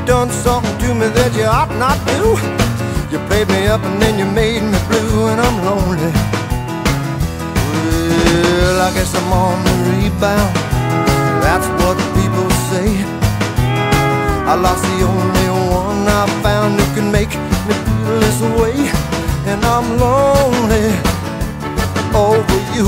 done something to me that you ought not do. You played me up and then you made me blue, and I'm lonely. Well, I guess I'm on the rebound, that's what people say. I lost the only one I found who can make me feel this way, and I'm lonely over you.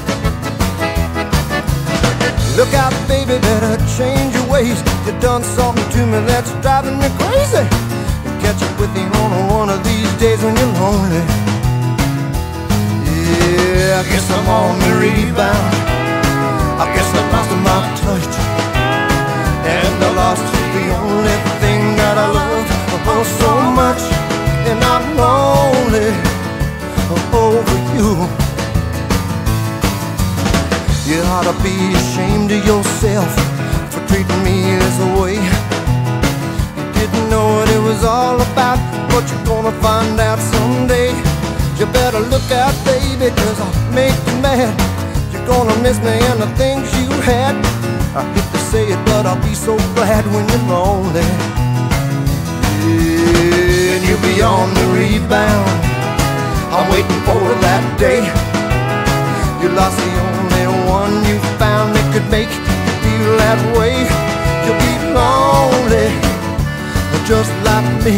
Look out, baby, better change your ways. You done something to me that's driving me crazy. Catch up with you on one of these days when you're lonely. Yeah, I guess I'm on the rebound. I guess I lost my touch, and I lost the only thing that I love oh so much, and I'm lonely over you. You ought to be ashamed of yourself for treating me this way. You didn't know what it was all about, but you're gonna find out someday. You better look out, baby, 'cause I'll make you mad. You're gonna miss me and the things you had. I hate to say it, but I'll be so glad when you're lonely. Yeah, and you'll be on the rebound. I'm waiting for that day. You lost the only one you found that could make you feel that way. You'll be lonely, just like me.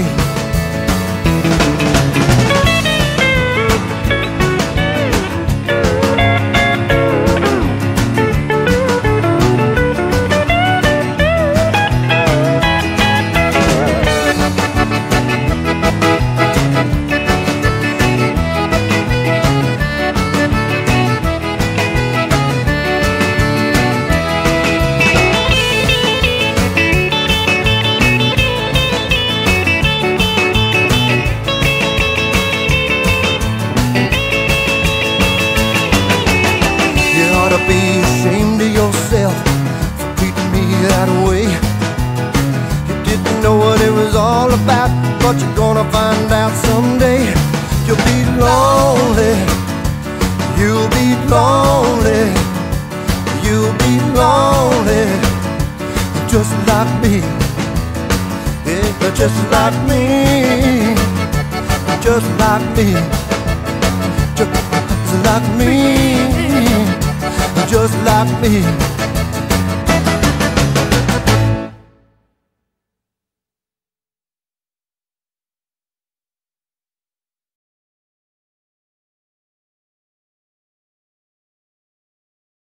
Be ashamed of yourself for treating me that way. You didn't know what it was all about, but you're gonna find out someday. You'll be lonely, you'll be lonely, you'll be lonely, just like me. Yeah, just like me, just like me, just like me, just like me.